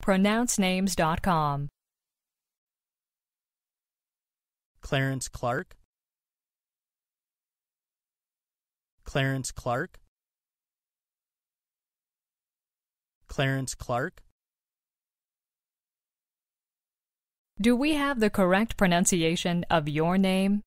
pronouncenames.com. Clarence Clark. Clarence Clark. Clarence Clark. Do we have the correct pronunciation of your name?